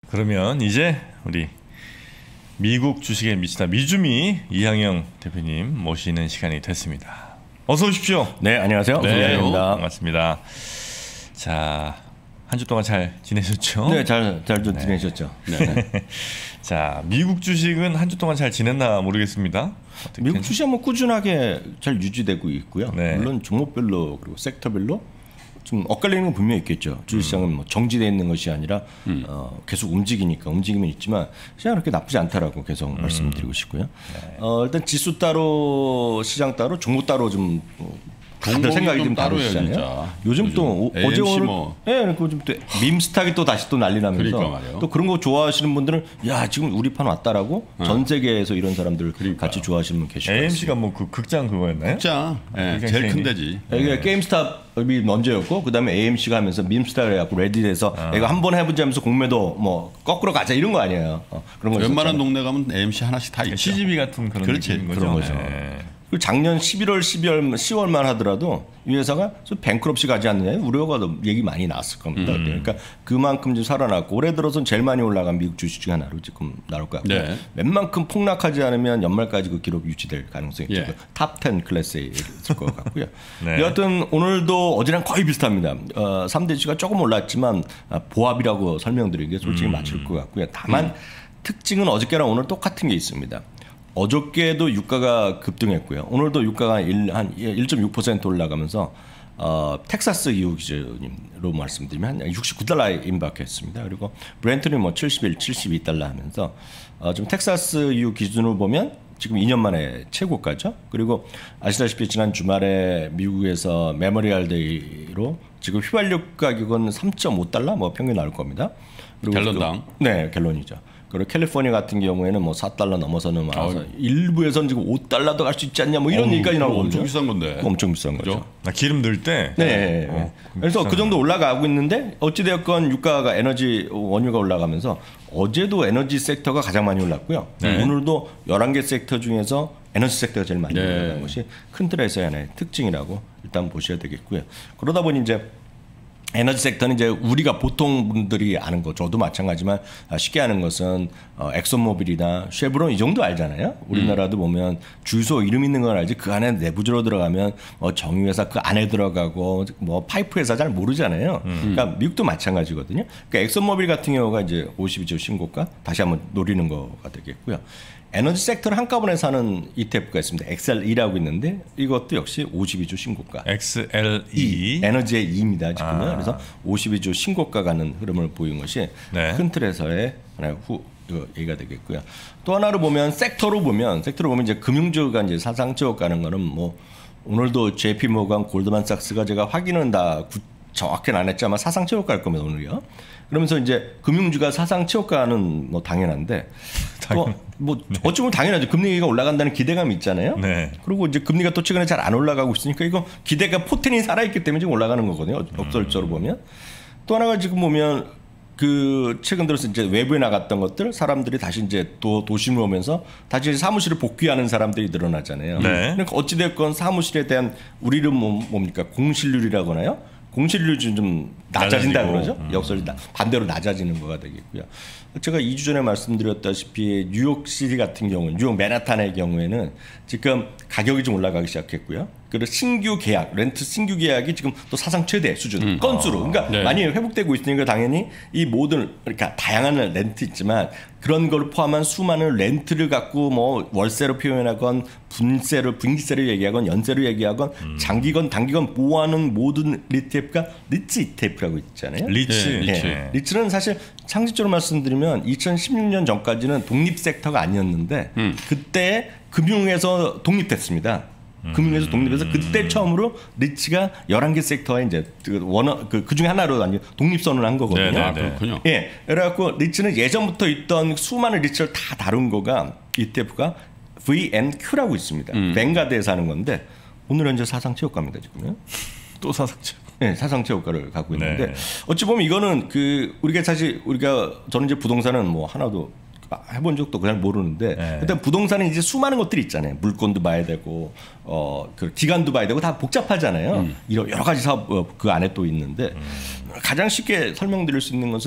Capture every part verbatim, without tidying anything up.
그러면 이제 우리 미국 주식에 미치다 미주미 이항영 대표님 모시는 시간이 됐습니다. 어서 오십시오. 네, 안녕하세요. 네, 이항영입니다. 반갑습니다. 자, 한 주 동안 잘 지내셨죠? 네, 잘, 잘 좀 네. 지내셨죠. 네. 자, 미국 주식은 한 주 동안 잘 지냈나 모르겠습니다. 미국 주식은 뭐 꾸준하게 잘 유지되고 있고요. 네. 물론 종목별로 그리고 섹터별로 좀 엇갈리는 건 분명히 있겠죠. 주식시장은 뭐 정지되어 있는 것이 아니라 음. 어, 계속 움직이니까 움직임은 있지만 시장은 그렇게 나쁘지 않다라고 계속 음. 말씀드리고 싶고요. 네. 어, 일단 지수 따로 시장 따로 종목 따로 좀 다들 생각이 좀 다르시잖아요. 요즘, 요즘 또 오, 어제 오늘 뭐. 예, 그리고 좀 또 밈스탁이 또 다시 또 난리 나면서 그러니까 또 그런 거 좋아하시는 분들은 야 지금 우리 판 왔다라고 어. 전 세계에서 이런 사람들 그러니까. 같이 좋아하시는 분 계시고 에이엠씨가 뭐 그 극장 그거였나요? 극장 네, 제일 큰 데지. 이게 네. 게임스탑이 먼저였고 그다음에 에이엠씨가 하면서 밈스탁을 해갖고 레딧에서 아. 이거 한번 해보자 하면서 공매도 뭐 거꾸로 가자 이런 거 아니에요. 어, 그런 거 웬만한 있었잖아요. 동네 가면 에이엠씨 하나씩 다 있죠. 씨지비 같은 그런 그렇지, 거죠. 그런 거죠. 네. 그리고 작년 십일월, 십이월, 시월만 하더라도 이 회사가 뱅크럽시 가지 않느냐 우려가 얘기 많이 나왔을 겁니다. 음. 그러니까 그만큼 좀 살아났고 올해 들어서는 제일 많이 올라간 미국 주식 중에 하나로 지금 나올 것 같고요. 네. 웬만큼 폭락하지 않으면 연말까지 그 기록 유지될 가능성이 있고 예. 탑 텐 클래스에 있을 것 같고요. 네. 여하튼 오늘도 어제랑 거의 비슷합니다. 어, 삼 대 주가 조금 올랐지만 보합이라고 설명드리는 게 솔직히 음. 맞을 것 같고요. 다만 음. 특징은 어저께랑 오늘 똑같은 게 있습니다. 어저께도 유가가 급등했고요. 오늘도 유가가 한 일 점 육 퍼센트 올라가면서 어, 텍사스 이후 기준으로 말씀드리면 한 육십구 달러에 임박했습니다. 그리고 브렌트는 뭐 칠십일, 칠십이 달러 하면서 어, 좀 텍사스 이후 기준으로 보면 지금 이 년 만에 최고가죠. 그리고 아시다시피 지난 주말에 미국에서 메모리얼 데이로 지금 휘발유 가격은 삼 점 오 달러 뭐 평균 나올 겁니다. 그리고 갤런당. 네, 갤런이죠. 그리고 캘리포니아 같은 경우에는 뭐 사 달러 넘어서는 많아서 일부에서는 지금 오 달러도 갈 수 있지 않냐 뭐 이런 어우, 얘기까지 나오거든요. 엄청 비싼 건데. 엄청 비싼 거죠. 아, 기름 넣을 때. 네. 어, 그래서 그 정도 올라가고 있는데 어찌되었건 유가가 에너지 원유가 올라가면서 어제도 에너지 섹터가 가장 많이 올랐고요. 네. 오늘도 열한 개 섹터 중에서 에너지 섹터가 제일 많이 네. 올라간 것이 큰 틀에서의 하나의 특징이라고 일단 보셔야 되겠고요. 그러다 보니 이제 에너지 섹터는 이제 우리가 보통 분들이 아는 거, 저도 마찬가지지만 쉽게 아는 것은 어, 엑소모빌이나 쉐브론 이 정도 알잖아요. 우리나라도 음. 보면 주유소 이름 있는 건 알지 그 안에 내부적으로 들어가면 뭐 정유회사 그 안에 들어가고 뭐 파이프 회사 잘 모르잖아요. 음. 그러니까 미국도 마찬가지거든요. 그러니까 엑소모빌 같은 경우가 이제 오십이 주 신고가 다시 한번 노리는 거가 되겠고요. 에너지 섹터를 한꺼번에 사는 이티에프가 있습니다. 엑스엘이라고 있는데 이것도 역시 오십이 주 신고가. 엑스엘이. 에너지의 이입니다. 지금요. 아. 그래서 오십이 주 신고가 가는 흐름을 보인 것이 네. 큰 틀에서의 하나의 후 얘기가 되겠고요. 또 하나로 보면 섹터로 보면 섹터로 보면 이제 금융주가 이제 사상 최고 가는 거는 뭐 오늘도 제이피모건, 골드만삭스가 제가 확인은 다 구, 정확히는 안 했지만 사상 최고 갈 겁니다 오늘요. 그러면서 이제 금융주가 사상 최고가는 뭐 당연한데 또 뭐 어쩌면 당연하죠. 금리가 올라간다는 기대감이 있잖아요. 네. 그리고 이제 금리가 또 최근에 잘 안 올라가고 있으니까 이거 기대가 포텐이 살아있기 때문에 지금 올라가는 거거든요. 역설적으로 음. 보면 또 하나가 지금 보면 그 최근 들어서 이제 외부에 나갔던 것들 사람들이 다시 이제 또 도심으로 오면서 다시 사무실을 복귀하는 사람들이 늘어나잖아요. 네. 그러니까 어찌됐건 사무실에 대한 우리는 뭐, 뭡니까 공실률이라고 하나요? 공실률이 좀 낮아진다 그러죠. 음. 역설이 반대로 낮아지는 거가 되겠고요. 제가 이 주 전에 말씀드렸다시피 뉴욕시티 같은 경우, 뉴욕 맨하탄의 경우에는 지금 가격이 좀 올라가기 시작했고요. 그리고 신규 계약, 렌트 신규 계약이 지금 또 사상 최대 수준 음. 건수로. 그러니까 네. 많이 회복되고 있으니까 당연히 이 모든 그러니까 다양한 렌트 있지만 그런 걸 포함한 수많은 렌트를 갖고 뭐 월세로 표현하건 분세를 분기세를 얘기하건 연세로 얘기하건 음. 장기건 단기건 보호하는 모든 이티에프가 리츠 이티에프라고 있잖아요. 리츠. 네. 리츠. 네. 리츠는 사실 상식적으로 말씀드리면 이천십육 년 전까지는 독립 섹터가 아니었는데 음. 그때 금융에서 독립됐습니다. 금융에서 독립해서 그때 처음으로 리츠가 열한 개 섹터에 이제 원어 그, 그 중에 하나로 아니 독립선을 한 거거든요. 네, 네, 그렇군요. 예. 그래갖고 리츠는 예전부터 있던 수많은 리츠를 다 다룬 거가 이티에프가 브이엔큐라고 있습니다. 음. 뱅가드에서 하는 건데 오늘 현재 사상 최고가입니다 지금요. 또 사상 최고. 네, 사상 최고가를 갖고 있는데 네. 어찌 보면 이거는 그 우리가 사실 우리가 저는 이제 부동산은 뭐 하나도 해본 적도 그냥 모르는데 네. 일단 부동산은 이제 수많은 것들이 있잖아요. 물건도 봐야 되고 어 그 기간도 봐야 되고 다 복잡하잖아요. 음. 이런 여러 가지 사업 그 안에 또 있는데 음. 가장 쉽게 설명드릴 수 있는 것은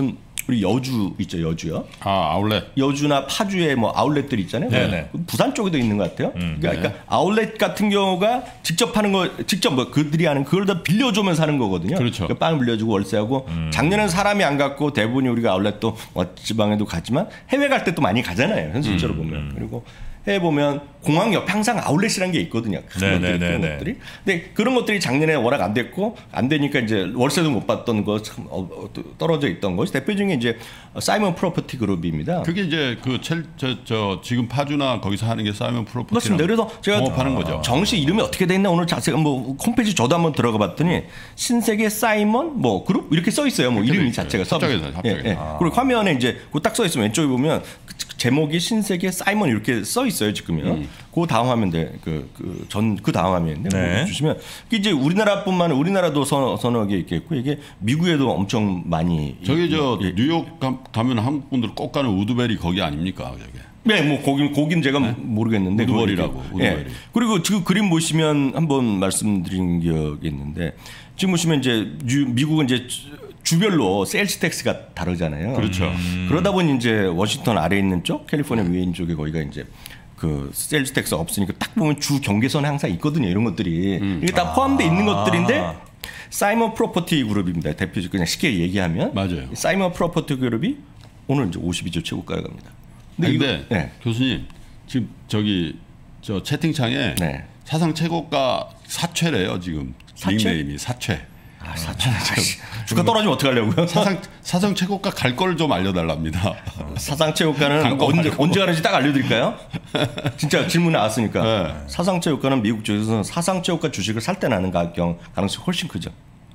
우리 여주 있죠, 여주요. 아, 아울렛. 여주나 파주에 뭐 아울렛들 있잖아요. 네네. 부산 쪽에도 있는 것 같아요. 음, 그러니까, 네. 그러니까 아울렛 같은 경우가 직접 하는 거, 직접 뭐 그들이 하는 그걸 다 빌려주면서 하는 거거든요. 그렇죠. 그러니까 빵 빌려주고 월세하고 음. 작년에는 사람이 안 갔고 대부분이 우리가 아울렛도 뭐 지방에도 갔지만 해외 갈 때 또 많이 가잖아요. 현실적으로 음, 보면. 음. 그리고 해외 보면 공항 옆에 항상 아울렛이라는 게 있거든요. 그런 것들이, 그런 것들이. 근데 그런 것들이 작년에 워낙 안 됐고 안 되니까 이제 월세도 못 받던 거 참 떨어져 있던 것이 대표적인 게 이제 사이먼 프로퍼티 그룹입니다. 그게 이제 그저 저 지금 파주나 거기서 하는 게 사이먼 프로퍼티. 맞습니다. 그래서 제가 하는 거죠. 정식 이름이 어떻게 돼 있나 오늘 자세히 뭐 홈페이지 저도 한번 들어가 봤더니 신세계 사이먼 뭐 그룹 이렇게 써 있어요. 뭐 이름이 자체가 합작해서 합작해서. 예, 예. 아. 그리고 화면에 이제 그 딱 써 있으면 왼쪽에 보면 그 제목이 신세계 사이먼 이렇게 써 있어요 지금요. 음. 그 다음 화면인데 그 전 그 다음 화면인데 네. 주시면 이제 우리나라뿐만 우리나라도 서너, 서너 개 있겠고 이게 미국에도 엄청 많이 저기 이, 저 예. 뉴욕 가, 가면 한국 분들 꼭 가는 우드베리 거기 아닙니까 저게? 네, 뭐 거긴 거긴 제가 네? 모르겠는데 우드베리라고. 그거 우드베리. 예. 그리고 지금 그림 보시면 한번 말씀드린 기억이 있는데 지금 보시면 이제 유, 미국은 이제 주별로 세일스 텍스가 다르잖아요. 그렇죠. 음. 그러다 보니 이제 워싱턴 아래 있는 쪽, 캘리포니아 위에 있는 쪽에 거기가 이제 그 세일스 텍스가 없으니까 딱 보면 주 경계선에 항상 있거든요. 이런 것들이 음. 이게 다 포함되어 있는 아. 것들인데 사이먼 프로퍼티 그룹입니다. 대표적 그냥 쉽게 얘기하면 맞아요. 사이먼 프로퍼티 그룹이 오늘 이제 오십이 조 최고가에 갑니다. 근데, 이거- 근데 네. 교수님 지금 저기 저 채팅창에 네. 사상 최고가 사채래요 지금 사채? 닉네임이 사채. 아, 사천 주가 떨어지면 어떻게 하려고요? 사상 사상 최고가 갈 걸 좀 알려달랍니다. 사상체육관은 광고 언제 말고. 언제 가는지 딱 알려드릴까요? 진짜 질문 나왔으니까 네. 사상체육관은 미국 쪽에서는 사상체육관 주식을 살 때 나는 가격 가능성이 훨씬 크죠.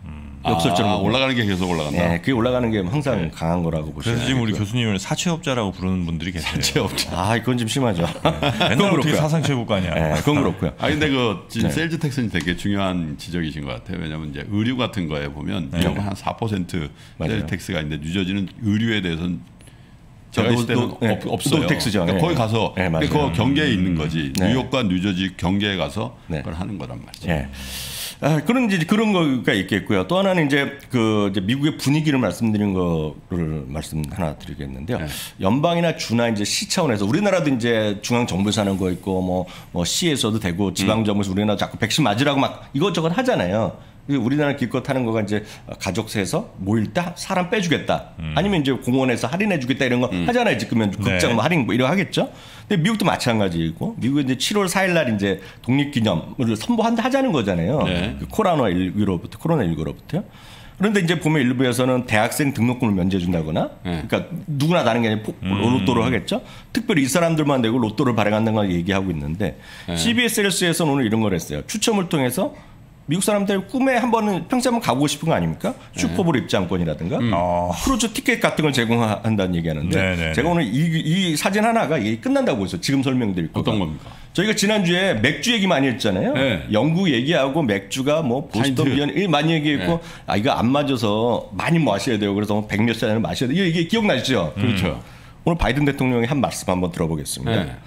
역설적으로 아, 보면. 올라가는 게 계속 올라간다. 네, 그게 올라가는 게 항상 강한 거라고 보시면 그래서 지금 우리 되고요. 교수님을 사채업자라고 부르는 분들이 계세요. 사채업자. 아, 이건 좀 심하죠. 맨날 어떻게 그렇고요. 사상최고가냐. 네, 그건 그렇고요. 아 근데 그 지금 네. 세일즈 텍스는 되게 중요한 지적이신 것 같아요. 왜냐하면 이제 의류 같은 거에 보면 네. 미국은 한 사 퍼센트 맞아요. 세일즈 텍스가 있는데 뉴저지는 의류에 대해서는 제가 노- 있을 때는 노- 네, 없, 없어요. 노 텍스죠. 그러니까 네. 거기 가서 네, 맞아요. 그 경계에 있는 거지. 네. 뉴욕과 뉴저지 경계에 가서 네. 그걸 하는 거란 말이죠. 예. 아, 그런 이제 그런 거가 있겠고요. 또 하나는 이제 그 이제 미국의 분위기를 말씀드린 거를 말씀 하나 드리겠는데요. 네. 연방이나 주나 이제 시 차원에서 우리나라도 이제 중앙 정부에서 하는 거 있고 뭐, 뭐 시에서도 되고 지방 정부에서 우리나라 자꾸 백신 맞으라고 막 이것저것 하잖아요. 우리나라 기껏 하는 거가 이제 가족세에서 모일 때 사람 빼주겠다. 음. 아니면 이제 공원에서 할인해주겠다 이런 거 하잖아요. 지금은 극장 네. 뭐 할인 뭐 이런 거 하겠죠. 근데 미국도 마찬가지이고 미국은 이제 칠월 사일 날 이제 독립기념을 선포한다 하자는 거잖아요. 네. 그 코로나십구로부터 코로나십구로부터요. 그런데 이제 보면 일부에서는 대학생 등록금을 면제해 준다거나 네. 그러니까 누구나 다른 게 아니라 로또를 하겠죠. 특별히 이 사람들만 내고 로또를 발행한다는 걸 얘기하고 있는데 네. 씨비에스 뉴스에서는 오늘 이런 걸 했어요. 추첨을 통해서 미국 사람들 꿈에 한 번은 평생 한번 가보고 싶은 거 아닙니까? 슈퍼볼 입장권이라든가 어. 크루즈 티켓 같은 걸 제공한다는 얘기하는데 네네네. 제가 오늘 이, 이 사진 하나가 이게 끝난다고 해서 지금 설명드릴 거가. 어떤 겁니까? 저희가 지난주에 맥주 얘기 많이 했잖아요. 네. 영국 얘기하고 맥주가 뭐 보스턴 파인트. 비언 많이 얘기했고 네. 아 이거 안 맞아서 많이 마셔야 돼요. 그래서 백몇 잔을 마셔야 돼요. 이게 기억나시죠? 그렇죠. 오늘 바이든 대통령이 한 말씀 한번 들어보겠습니다. 네.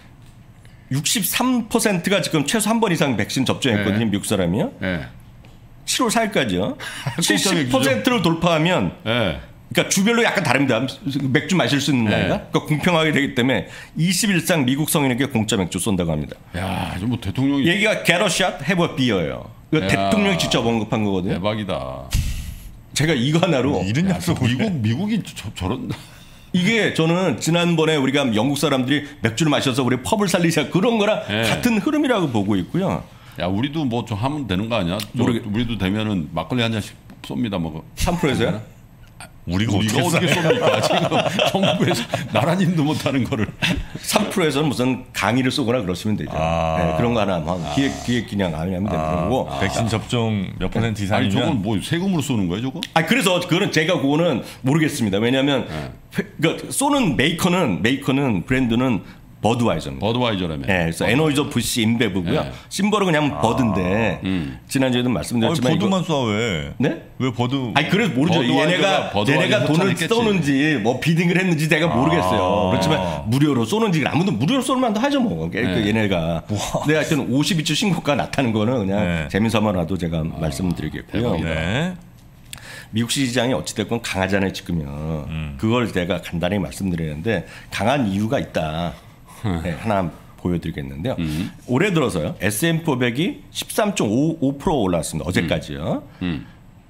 육십삼 퍼센트가 지금 최소 한 번 이상 백신 접종했거든요. 네. 미국 사람이요. 네. 칠월 사일까지요. 깜짝이야, 칠십 퍼센트를 돌파하면 네. 그러니까 주별로 약간 다릅니다. 맥주 마실 수 있는 네. 나이가. 그러니까 공평하게 되기 때문에 이십 일상 미국 성인에게 공짜 맥주 쏜다고 합니다. 야, 뭐 대통령이 얘기가 get a shot, have a beer예요. 이거 야. 대통령이 직접 언급한 거거든요. 대박이다. 제가 이거 하나로 이런 야, 약속을 미국 미국이 저, 저런 이게 저는 지난번에 우리가 영국 사람들이 맥주를 마셔서 우리 펍을 살리자 그런 거랑 네. 같은 흐름이라고 보고 있고요. 야 우리도 뭐 좀 하면 되는 거 아니야? 저, 모르겠- 우리도 되면은 막걸리 한 잔씩 쏩니다 뭐. 삼 퍼센트에서요? 우리가 우리가 어떻게 어떻게 쏴요? 쏩니까? 지금 정부에서 나라님도 못하는 거를. 삼 퍼센트에서는 무슨 강의를 쏘거나 그러시면 되죠. 아. 네, 그런 거 하나 뭐 기획 기획 기념 하면 되는 거고. 백신 접종 몇 퍼센트 아니 이상이면 저건 뭐 세금으로 쏘는 거예요, 저거? 아 그래서 그거는 제가 그거는 모르겠습니다. 왜냐하면 회- 그러니까 쏘는 메이커는 메이커는 브랜드는 버드와이저입니다. 버드와이저라며. 네, 그래서 에너이저 부시 인베브고요. 네. 심벌은 그냥 버드인데 음. 지난주에도 아니, 말씀드렸지만 이거- 버드만 쏴 왜? 네? 왜 버드? 아니 그래서 모르죠. 버드와이저가- 얘네가 버드와이저 얘네가 돈을 협찬했겠지. 쏘는지 뭐 비딩을 했는지 제가 모르겠어요. 그렇지만 무료로 쏘는지 아무도 무료로 쏘는 만도 하죠 뭐. 그 네. 얘네가. 근데 하여튼 오십이 주 신고가 나타난 거는 그냥 네. 재미삼아라도 제가 말씀드리겠고요. 대박이다. 네. 미국 시장이 어찌됐건 강하잖아요 지금요. 음. 그걸 제가 간단히 말씀드리는데 강한 이유가 있다. 네, 하나 보여드리겠는데요. 음. 올해 들어서요 에스 앤 피 오백이 십삼 점 오오 퍼센트 올랐습니다. 어제까지요. 음. 음.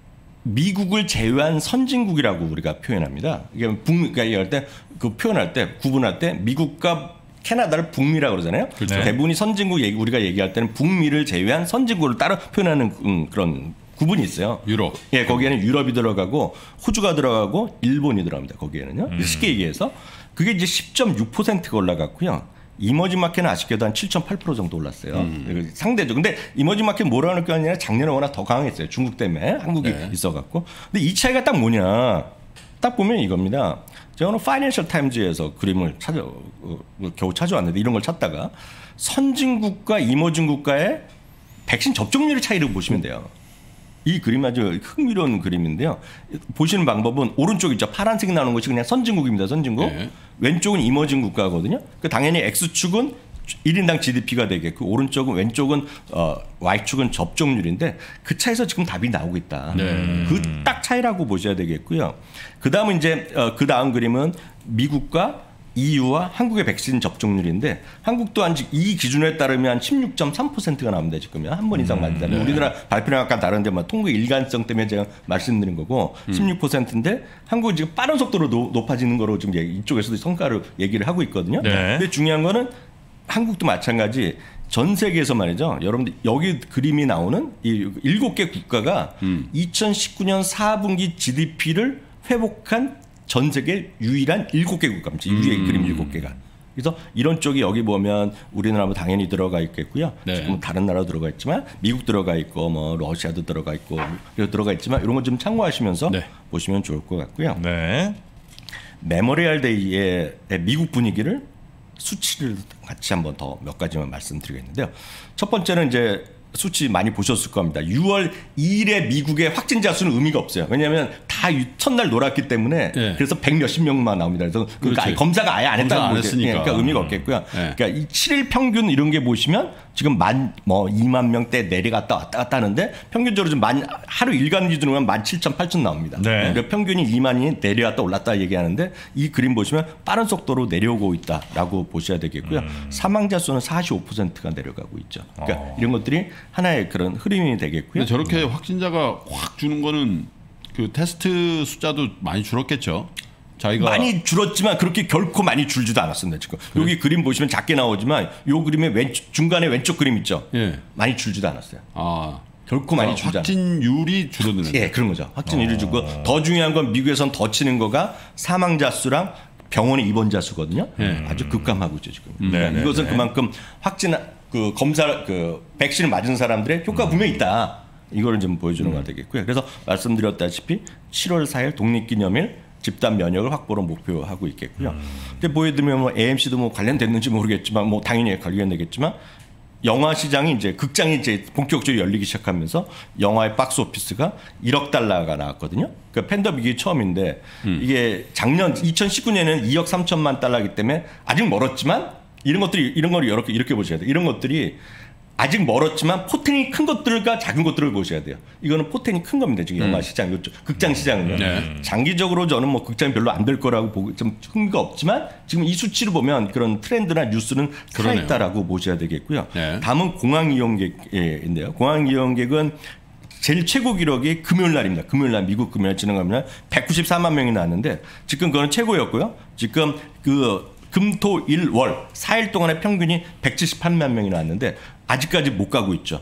미국을 제외한 선진국이라고 우리가 표현합니다. 이게 북미, 그러니까 이럴 때 그 표현할 때 구분할 때 미국과 캐나다를 북미라고 그러잖아요. 그렇죠. 대부분이 선진국 얘기 우리가 얘기할 때는 북미를 제외한 선진국을 따로 표현하는 음, 그런 구분이 있어요. 유럽. 예, 거기에는 유럽이 들어가고 호주가 들어가고 일본이 들어갑니다. 거기에는요. 음. 쉽게 얘기해서 그게 이제 십 점 육 퍼센트가 올라갔고요. 이머징 마켓은 아쉽게도 한 칠 점 팔 퍼센트 정도 올랐어요. 음. 상대적. 근데 이머징 마켓 뭐라는 게 아니라 작년에 워낙 더 강했어요. 중국 때문에 한국이 네. 있어갖고. 근데 이 차이가 딱 뭐냐? 딱 보면 이겁니다. 제가 오늘 파이낸셜 타임즈에서 그림을 찾아 어, 겨우 찾아왔는데 이런 걸 찾다가 선진국과 이머징 국가의 백신 접종률의 차이를 보시면 돼요. 이 그림 아주 흥미로운 그림인데요. 보시는 방법은 오른쪽 있죠. 파란색 나오는 것이 그냥 선진국입니다. 선진국. 네. 왼쪽은 이머징 국가거든요. 그 당연히 X축은 일 인당 지디피가 되겠고 오른쪽은 왼쪽은 어, Y축은 접종률인데 그 차에서 지금 답이 나오고 있다. 네. 그 딱 차이라고 보셔야 되겠고요. 그 다음은 이제 어, 그 다음 그림은 미국과 이유와 한국의 백신 접종률인데 한국도 한 이 기준에 따르면 십육 점 삼 퍼센트가 나옵니다. 지금 한 번 이상 맞는다. 음, 네. 우리나라 발표랑 약간 다른데 뭐 통계 일관성 때문에 제가 말씀드린 거고 음. 십육 퍼센트인데 한국은 지금 빠른 속도로 노, 높아지는 거로 지금 이쪽에서도 성과를 얘기를 하고 있거든요. 네. 근데 중요한 거는 한국도 마찬가지 전 세계에서 말이죠. 여러분들 여기 그림이 나오는 이 일곱 개 국가가 음. 이천십구 년 사 분기 지디피를 회복한 전 세계 유일한 일곱 개 국가입니다. 유일의 음. 그림 일곱 개가. 그래서 이런 쪽이 여기 보면 우리나라도 당연히 들어가 있겠고요. 네. 지금 다른 나라도 들어가 있지만 미국 들어가 있고 뭐 러시아도 들어가 있고 들어가 있지만 이런 거 좀 참고하시면서 네. 보시면 좋을 것 같고요. 네. 메모리얼 데이의 미국 분위기를 수치를 같이 한번 더 몇 가지만 말씀드리겠는데요. 첫 번째는 이제 수치 많이 보셨을 겁니다. 유월 이일에 미국의 확진자 수는 의미가 없어요. 왜냐하면 다 첫날 놀았기 때문에 네. 그래서 백 몇십 명만 나옵니다. 그래서 그러니까 검사가 아예 안 했다는 거죠. 그러니까 의미가 없겠고요. 네. 그러니까 이 칠 일 평균 이런 게 보시면 지금 만 뭐 이만 명대 내려갔다 왔다 갔다 하는데 평균적으로 좀 만 하루 일간 기준으로 만 칠천 팔천 나옵니다. 네. 그러니까 평균이 이만이 내려왔다 올랐다 얘기하는데 이 그림 보시면 빠른 속도로 내려오고 있다라고 보셔야 되겠고요. 음. 사망자 수는 사십오 퍼센트가 내려가고 있죠. 그러니까 어. 이런 것들이 하나의 그런 흐름이 되겠고요. 저렇게 음. 확진자가 확 주는 거는 그 테스트 숫자도 많이 줄었겠죠. 자기가 많이 줄었지만 그렇게 결코 많이 줄지도 않았습니다. 지금 그래? 여기 그림 보시면 작게 나오지만 이 그림의 왼쪽, 중간에 왼쪽 그림 있죠. 예. 많이 줄지도 않았어요. 아. 결코 많이 줄지 않았어요. 확진율이 줄어드는. 예, 그런 거죠. 확진율이 줄고 어. 더 중요한 건 미국에선 더 치는 거가 사망자 수랑 병원의 입원자 수거든요. 예. 아주 급감하고 있죠 지금. 음. 그러니까 이것은 그만큼 확진 그 검사 그 백신을 맞은 사람들의 효과가 음. 분명히 있다. 이거를 좀 보여주는 음. 거 되겠고요. 그래서 말씀드렸다시피 칠월 사일 독립기념일 집단 면역을 확보로 목표하고 있겠고요. 음. 근데 보여드리면 뭐 에이엠씨도 뭐 관련됐는지 모르겠지만 뭐 당연히 관련되겠지만 영화 시장이 이제 극장이 이제 본격적으로 열리기 시작하면서 영화의 박스 오피스가 일억 달러가 나왔거든요. 그 팬더빅이 처음인데 음. 이게 작년 이천십구 년에는 이억 삼천만 달러이기 때문에 아직 멀었지만 이런 것들이 이런 걸 이렇게 이렇게 보셔야 돼요. 이런 것들이 아직 멀었지만 포텐이 큰 것들과 작은 것들을 보셔야 돼요. 이거는 포텐이 큰 겁니다. 지금 영화 시장, 음. 극장 시장은요. 네. 장기적으로 저는 뭐 극장이 별로 안 될 거라고 보고 좀 흥미가 없지만 지금 이 수치를 보면 그런 트렌드나 뉴스는 살아있다라고 보셔야 되겠고요. 네. 다음은 공항 이용객인데요. 공항 이용객은 제일 최고 기록이 금요일 날입니다. 금요일 날 미국 금요일 진행하면 백구십사만 명이 나왔는데 지금 그건 최고였고요. 지금 그 금토일월 사 일 동안의 평균이 백칠십팔만 명이 나왔는데 아직까지 못 가고 있죠.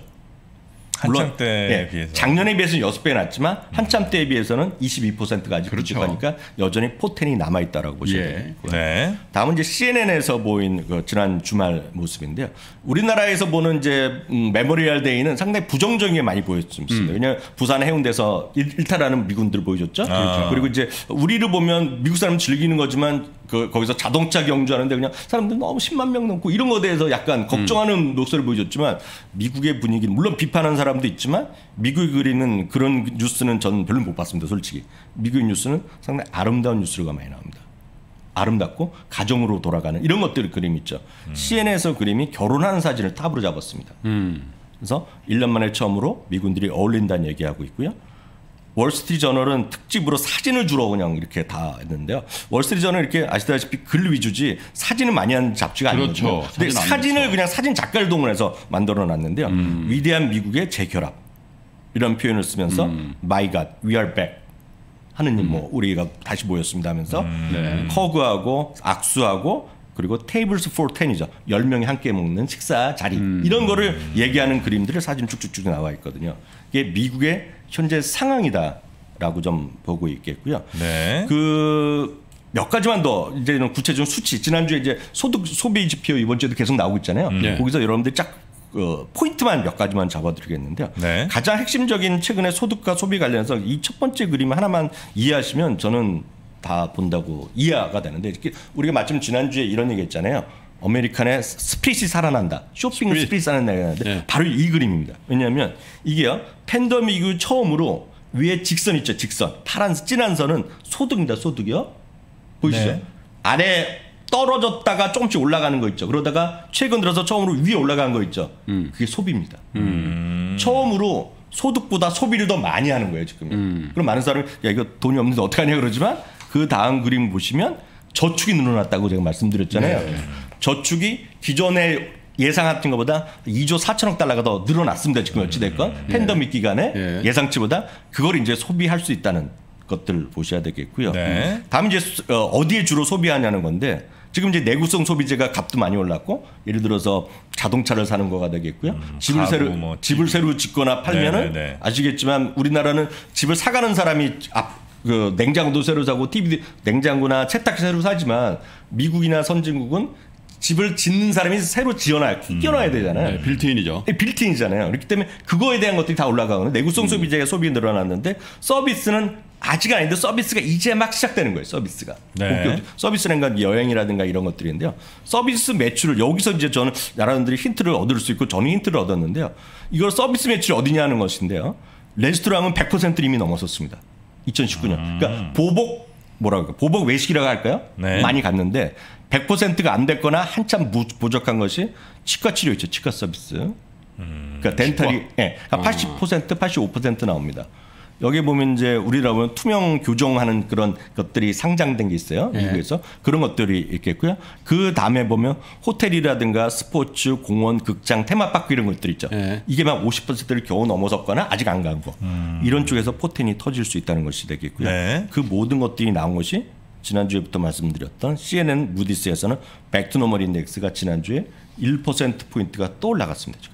한참 때에 예, 비해서 작년에 비해서는 여섯 배 낮지만 한참 때에 비해서는 이십이 퍼센트가 아직 그렇죠. 부족하니까 여전히 포텐이 남아있다라고 보셔야 예. 되고요. 네. 다음은 이제 씨엔엔에서 보인 그 지난 주말 모습인데요. 우리나라에서 보는 이제 음, 메모리얼 데이는 상당히 부정적이게 많이 보였습니다. 음. 왜냐하면 부산 해운대에서 일, 일탈하는 미군들 보여줬죠. 아. 그리고 이제 우리를 보면 미국 사람 즐기는 거지만 그 거기서 자동차 경주하는데 그냥 사람들 너무 십만 명 넘고 이런 거에 대해서 약간 걱정하는 음. 녹색을 보여줬지만 미국의 분위기는 물론 비판하는 사람도 있지만 미국이 그리는 그런 뉴스는 저는 별로 못 봤습니다. 솔직히 미국 뉴스는 상당히 아름다운 뉴스가 많이 나옵니다. 아름답고 가정으로 돌아가는 이런 것들 그림 있죠. 음. 씨엔엔에서 그림이 결혼하는 사진을 탑으로 잡았습니다. 음. 그래서 일 년 만에 처음으로 미군들이 어울린다는 얘기하고 있고요. 월스트리트저널은 특집으로 사진을 주로 그냥 이렇게 다 했는데요. 월스트리트저널은 이렇게 아시다시피 글 위주지 사진을 많이 하는 잡지가 그렇죠. 아니거든요. 근데 사진 사진을 좋죠. 그냥 사진 작가를 동원해서 만들어 놨는데요. 음. 위대한 미국의 재결합 이런 표현을 쓰면서 음. My God, we are back. 하느님 음. 뭐 우리가 다시 모였습니다 하면서 음. 네. 허그하고 악수하고 그리고 테이블스 포 텐이죠. 열 명이 함께 먹는 식사 자리 음. 이런 거를 얘기하는 그림들을 사진 쭉쭉쭉 나와 있거든요. 이게 미국의 현재 상황이다라고 좀 보고 있겠고요. 네. 그 몇 가지만 더 이제는 구체적인 수치 지난주에 이제 소득 소비 지표 이번 주에도 계속 나오고 있잖아요. 음. 네. 거기서 여러분들 쫙 어, 포인트만 몇 가지만 잡아드리겠는데요. 네. 가장 핵심적인 최근에 소득과 소비 관련해서 이 첫 번째 그림 하나만 이해하시면 저는 다 본다고 이해가 되는데 이렇게 우리가 마침 지난주에 이런 얘기했잖아요. 아메리칸의 스프릿이 살아난다. 쇼핑 스프릿, 스프릿 살아나는데 네. 바로 이 그림입니다. 왜냐하면 이게요. 팬데믹 이후 처음으로 위에 직선 있죠. 직선. 파란 진한 선은 소득입니다. 소득이요. 보이시죠? 네. 아래 떨어졌다가 조금씩 올라가는 거 있죠. 그러다가 최근 들어서 처음으로 위에 올라간 거 있죠. 음. 그게 소비입니다. 음. 처음으로 소득보다 소비를 더 많이 하는 거예요. 지금. 음. 그럼 많은 사람이 야 이거 돈이 없는데 어떡하냐 그러지만 그 다음 그림 보시면 저축이 늘어났다고 제가 말씀드렸잖아요. 네. 저축이 기존에 예상했던 것보다 이조 사천억 달러가 더 늘어났습니다. 지금 어찌됐건 음. 팬데믹 기간에 네. 예상치보다 그걸 이제 소비할 수 있다는 것들 보셔야 되겠고요. 네. 다음 이제 어디에 주로 소비하냐는 건데 지금 이제 내구성 소비재가 값도 많이 올랐고 예를 들어서 자동차를 사는 거가 되겠고요. 음, 집을 새로 뭐 집을 새로 짓거나 팔면은 네네네. 아시겠지만 우리나라는 집을 사가는 사람이 앞 그 냉장고도 새로 사고 티비 냉장고나 세탁기 새로 사지만 미국이나 선진국은 집을 짓는 사람이 새로 지어놔야 끼워놔야 되잖아요. 네, 빌트인이죠. 네, 빌트인이잖아요. 그렇기 때문에 그거에 대한 것들이 다 올라가거든요. 내구성 소비재가 소비 늘어났는데 서비스는 아직 아닌데 서비스가 이제 막 시작되는 거예요. 서비스가. 네. 서비스라는 건 여행이라든가 이런 것들인데요. 서비스 매출을 여기서 이제 저는 여러분들이 힌트를 얻을 수 있고 저는 힌트를 얻었는데요. 이걸 서비스 매출이 어디냐 하는 것인데요. 레스토랑은 백 퍼센트를 이미 넘어섰습니다. 이천십구 년. 음. 그러니까 보복 뭐라고 할까? 보복 외식이라고 할까요? 네. 많이 갔는데 백 퍼센트가 안 됐거나 한참 부족한 것이 치과 치료 있죠. 치과 서비스. 음. 그러니까 덴탈이 예. 그러니까 어. 팔십 퍼센트, 팔십오 퍼센트 나옵니다. 여기 보면 이제 우리라 보면 투명 교정하는 그런 것들이 상장된 게 있어요. 네. 미국에서 그런 것들이 있겠고요. 그 다음에 보면 호텔이라든가 스포츠, 공원, 극장, 테마파크 이런 것들 있죠. 네. 이게 막 오십 퍼센트를 겨우 넘어섰거나 아직 안 간 거. 음. 이런 쪽에서 포텐이 터질 수 있다는 것이 되겠고요. 네. 그 모든 것들이 나온 것이 지난주에부터 말씀드렸던 씨엔엔 무디스에서는 백투노멀 인덱스가 지난주에 일 퍼센트 포인트가 또 올라갔습니다. 지금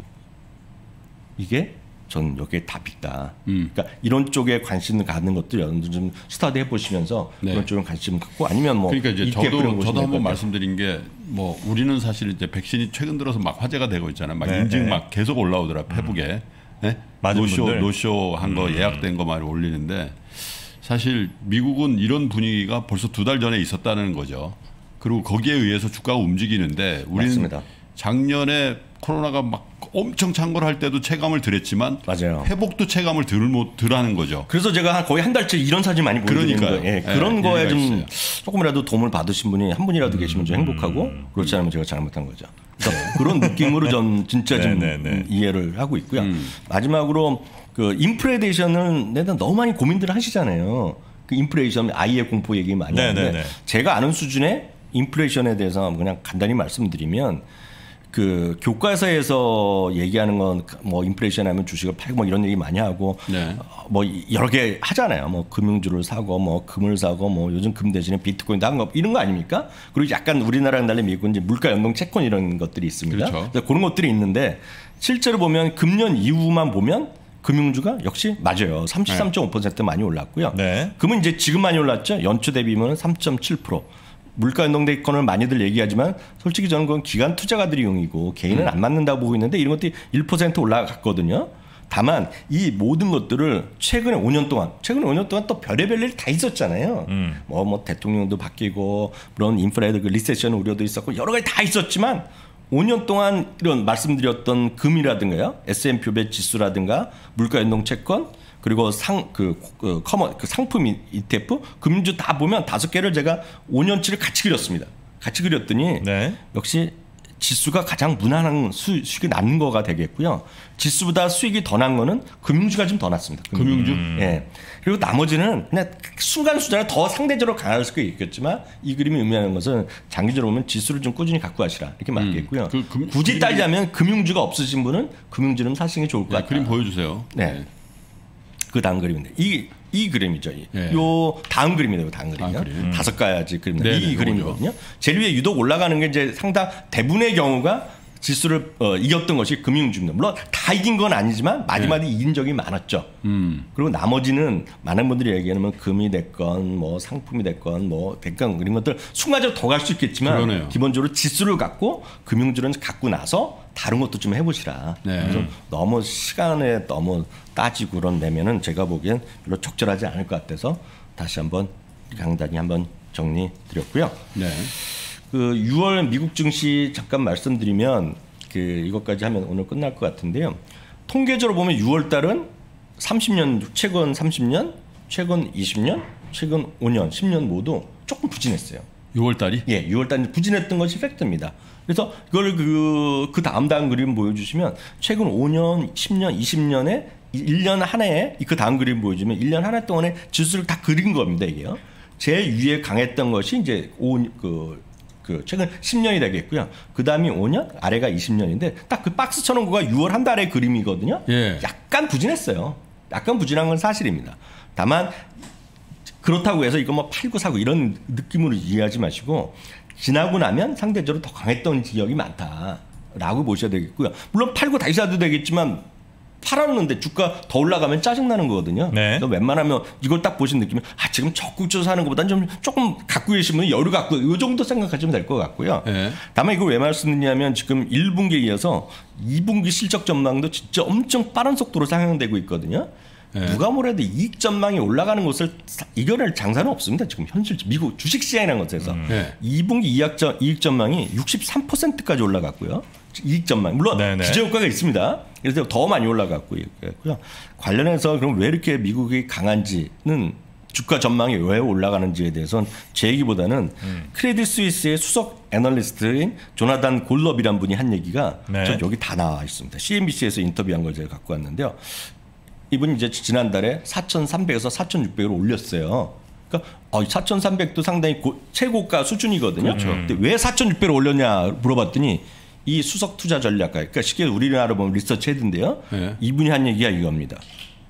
이게 저는 여기에 답이다. 음. 그러니까 이런 쪽에 관심을 갖는 것들 여러분들 좀 스터디 해보시면서 네. 그런 쪽에 관심 갖고 아니면 뭐 그러니까 이제 저도 저도 한번 말씀드린 게 뭐 우리는 사실 이제 백신이 최근 들어서 막 화제가 되고 있잖아요. 막 네. 인증 네. 막 계속 올라오더라 페북에 음. 네? 노쇼 노쇼 한 거 음. 예약된 거 많이 올리는데 사실 미국은 이런 분위기가 벌써 두 달 전에 있었다는 거죠. 그리고 거기에 의해서 주가가 움직이는데 우리는 맞습니다. 작년에 코로나가 막 엄청 창궐할 때도 체감을 덜했지만 맞아요. 회복도 체감을 덜, 못, 덜 하는 거죠. 그래서 제가 거의 한 달째 이런 사진 많이 보여드리는 거예요. 예, 그런 네, 거에 좀 있어요. 조금이라도 도움을 받으신 분이 한 분이라도 음, 계시면 좀 행복하고 음, 그렇지 않으면 제가 잘못한 거죠. 그러니까 그런 느낌으로 전 진짜 좀 네, 네, 네. 이해를 하고 있고요. 음. 마지막으로 그 인플레이션은 내가 너무 많이 고민들을 하시잖아요. 그 인플레이션 아이의 공포 얘기 많이 네, 하는데 네, 네. 제가 아는 수준의 인플레이션에 대해서 그냥 간단히 말씀드리면 그 교과서에서 얘기하는 건 뭐 인플레이션 하면 주식을 팔고 뭐 이런 얘기 많이 하고 네. 뭐 여러 개 하잖아요. 뭐 금융주를 사고 뭐 금을 사고 뭐 요즘 금 대신에 비트코인 다른 거 이런 거 아닙니까? 그리고 약간 우리나라랑 달리 미국은 이제 물가 연동 채권 이런 것들이 있습니다. 그렇죠. 그래서 그런 것들이 있는데 실제로 보면 금년 이후만 보면 금융주가 역시 맞아요. 삼십삼 점 오 퍼센트 많이 올랐고요. 네. 금은 이제 지금 많이 올랐죠. 연초 대비면 삼 점 칠 퍼센트. 물가 연동대권을 많이들 얘기하지만 솔직히 저는 그건 기관 투자가들이 용이고 개인은 음. 안 맞는다고 보고 있는데 이런 것들이 일 퍼센트 올라갔거든요. 다만 이 모든 것들을 최근에 오 년 동안 최근에 오 년 동안 또 별의별 일이 다 있었잖아요. 음. 뭐, 뭐 대통령도 바뀌고 물론 인플레이드 그 리세션 우려도 있었고 여러 가지 다 있었지만 오 년 동안 이런 말씀드렸던 금이라든가요. 에스 앤 피 오백 지수라든가 물가 연동 채권 그리고 상, 그, 그, 커먼, 그 상품 이티에프, 금융주 다 보면 다섯 개를 제가 오 년치를 같이 그렸습니다. 같이 그렸더니 네. 역시 지수가 가장 무난한 수, 수익이 난 거가 되겠고요. 지수보다 수익이 더 난 거는 금융주가 좀 더 났습니다. 금융주. 음. 예. 그리고 나머지는 그냥 순간순간에 더 상대적으로 강할 수도 있겠지만 이 그림이 의미하는 것은 장기적으로 보면 지수를 좀 꾸준히 갖고 가시라 이렇게 맞겠고요. 음. 그, 금, 굳이 따지자면 금융주가 없으신 분은 금융주는 사시는 게 좋을 것 같아요. 네, 그림 보여주세요. 네. 네. 그 다음 그림인데 이, 이 그림이죠. 네. 요 다음 그림이네요. 다음 그림이요. 아, 그림. 다섯 가지 그림. 네, 이 네, 그림이거든요. 제일 위에 유독 올라가는 게 이제 상당 대부분의 경우가 지수를 어, 이겼던 것이 금융주입니다. 물론 다 이긴 건 아니지만 마지막에 네. 이긴 적이 많았죠. 음. 그리고 나머지는 많은 분들이 얘기하면 금이 됐건 뭐 상품이 됐건 뭐 됐건 이런 것들 순간적으로 더 갈 수 있겠지만 그러네요. 기본적으로 지수를 갖고 금융주를 갖고 나서 다른 것도 좀 해보시라. 네. 그래서 너무 시간에 너무 따지고 그런 내면은 제가 보기엔 별로 적절하지 않을 것 같아서 다시 한번 강단이 한번 정리 드렸고요. 네. 그 유월 미국 증시 잠깐 말씀드리면 그 이것까지 하면 오늘 끝날 것 같은데요. 통계적으로 보면 유월 달은 삼십 년 최근 삼십 년, 최근 이십 년, 최근 오 년, 십 년 모두 조금 부진했어요. 유월 달이? 예, 유월 달이 부진했던 것이 팩트입니다. 그래서 이걸 그, 그 다음 다음 그림 보여주시면 최근 오 년, 십 년, 이십 년에 일 년 한 해에 그 다음 그림 보여주면 일 년 한 해 동안에 지수를 다 그린 겁니다, 이게요. 제일 위에 강했던 것이 이제 오, 그 그 최근 십 년이 되겠고요. 그 다음이 오 년, 아래가 이십 년인데 딱 그 박스 쳐놓은 거가 유월 한 달의 그림이거든요. 예. 약간 부진했어요. 약간 부진한 건 사실입니다. 다만 그렇다고 해서 이거 뭐 팔고 사고 이런 느낌으로 이해하지 마시고 지나고 나면 상대적으로 더 강했던 지역이 많다라고 보셔야 되겠고요. 물론 팔고 다시 사도 되겠지만 팔았는데 주가 더 올라가면 짜증나는 거거든요. 네. 그래서 웬만하면 이걸 딱 보신 느낌은 아 지금 적극적으로 사는 것보다는 좀 조금 갖고 계시면 여유 갖고 이 정도 생각하시면 될 것 같고요. 네. 다만 이걸 왜 말씀드리냐면 지금 일 분기에 이어서 이 분기 실적 전망도 진짜 엄청 빠른 속도로 상향되고 있거든요. 네. 누가 뭐래도 이익 전망이 올라가는 것을 이겨낼 장사는 없습니다. 지금 현실 미국 주식시장이라는 것에서 음. 네. 이 분기 이익, 전, 이익 전망이 육십삼 퍼센트까지 올라갔고요. 이익 전망 물론 네네. 기저효과가 있습니다. 그래서 더 많이 올라갔고요. 관련해서 그럼 왜 이렇게 미국이 강한지는 주가 전망이 왜 올라가는지에 대해서는 제 얘기보다는 음. 크레딧 스위스의 수석 애널리스트인 조나단 골럽이란 분이 한 얘기가 네. 저 여기 다 나와 있습니다. 씨엔비씨에서 인터뷰한 걸 제가 갖고 왔는데요. 이분이 이제 지난달에 사천삼백에서 사천육백으로 올렸어요. 그러니까 어, 사천삼백도 상당히 고, 최고가 수준이거든요. 그렇죠. 근데 왜 사천육백으로 올렸냐 물어봤더니 이 수석 투자 전략가, 그러니까 쉽게 우리나라로 보면 리서치 헤드인데요. 네. 이분이 한 얘기가 이겁니다.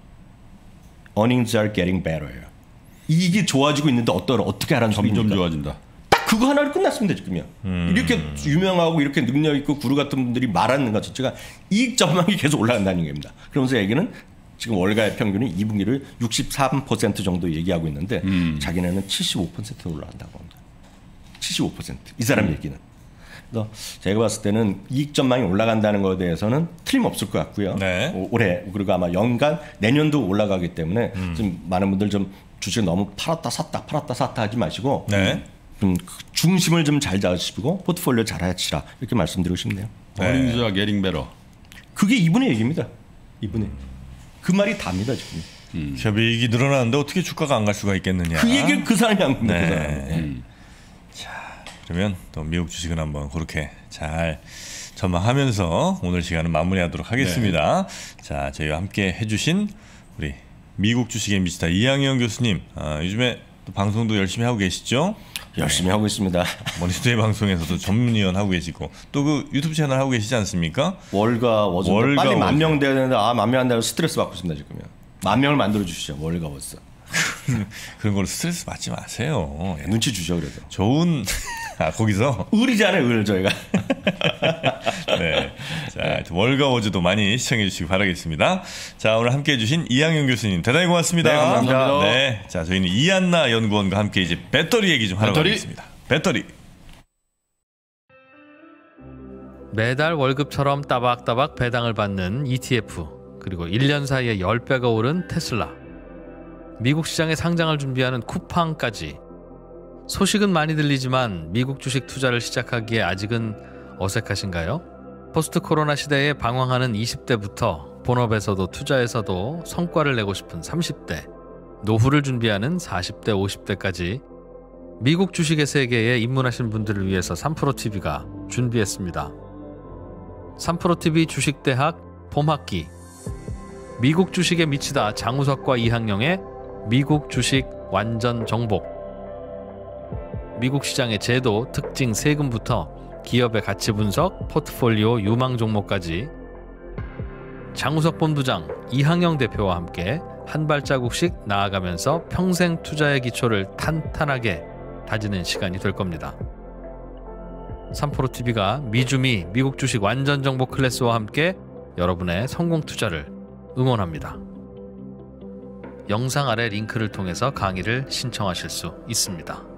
Earnings are getting better. 이익이 좋아지고 있는데 어떠, 어떻게 하라는 소리입니까? 점점 좋아진다. 딱 그거 하나로 끝났습니다. 지금요. 음. 이렇게 유명하고 이렇게 능력 있고 구루 같은 분들이 말하는 것 자체가 이익 전망이 계속 올라간다는 겁니다. 그러면서 얘기는 지금 월가의 평균이 이 분기를 육십삼 퍼센트 정도 얘기하고 있는데 음. 자기네는 칠십오 퍼센트 올라간다고 합니다. 칠십오 퍼센트. 이 사람 음. 얘기는. 그래서 제가 봤을 때는 이익 전망이 올라간다는 것에 대해서는 틀림없을 것 같고요. 네. 올해 그리고 아마 연간 내년도 올라가기 때문에 음. 좀 많은 분들 좀 주식 너무 팔았다 샀다 팔았다 샀다 하지 마시고 네. 좀 중심을 좀 잘 잡으시고 포트폴리오 잘 하시라 이렇게 말씀드리고 싶네요. Earnings are getting better. 그게 이분의 얘기입니다. 이분의 그 말이 답니다 지금. 음. 기업이익이 늘어나는데 어떻게 주가가 안 갈 수가 있겠느냐. 그 얘기를 그 사람이 한 겁니다. 네. 그 사람이. 네. 음. 그러면 또 미국 주식은 한번 그렇게 잘 전망하면서 오늘 시간은 마무리하도록 하겠습니다. 네. 자, 저희와 함께 해주신 우리 미국 주식의 미스터 이항영 교수님, 아, 요즘에 또 방송도 열심히 하고 계시죠? 열심히 네. 하고 있습니다. 머니투데이 방송에서도 전문위원 하고 계시고 또 그 유튜브 채널 하고 계시지 않습니까? 월가 워즈 월가 빨리 만 명 돼야 되는데 아 만 명 안 되면 스트레스 받고 있습니다 지금요. 만 명을 만들어 주시죠. 월가 워즈. 그런 걸로 스트레스 받지 마세요. 눈치 주죠 그래도. 좋은 아 거기서 을이잖아요 을 저희가. 네. 자 월가워즈도 많이 시청해 주시기 바라겠습니다. 자 오늘 함께 해주신 이항영 교수님 대단히 고맙습니다. 네, 감사합니다. 네. 자 저희는 이한나 연구원과 함께 이제 배터리 얘기 좀 하러 배터리? 가겠습니다. 배터리. 매달 월급처럼 따박따박 배당을 받는 이티에프 그리고 일 년 사이에 십 배가 오른 테슬라. 미국 시장에 상장을 준비하는 쿠팡까지. 소식은 많이 들리지만 미국 주식 투자를 시작하기에 아직은 어색하신가요? 포스트 코로나 시대에 방황하는 이십 대부터 본업에서도 투자에서도 성과를 내고 싶은 삼십 대, 노후를 준비하는 사십 대, 오십 대까지 미국 주식의 세계에 입문하신 분들을 위해서 삼프로티비가 준비했습니다. 삼프로티비 주식대학 봄학기, 미국 주식에 미치다 장우석과 이항영의 미국 주식 완전 정복, 미국 시장의 제도, 특징, 세금부터 기업의 가치 분석, 포트폴리오 유망 종목까지 장우석 본부장, 이항영 대표와 함께 한 발자국씩 나아가면서 평생 투자의 기초를 탄탄하게 다지는 시간이 될 겁니다. 삼프로티비가 미주미 미국 주식 완전 정복 클래스와 함께 여러분의 성공 투자를 응원합니다. 영상 아래 링크를 통해서 강의를 신청하실 수 있습니다.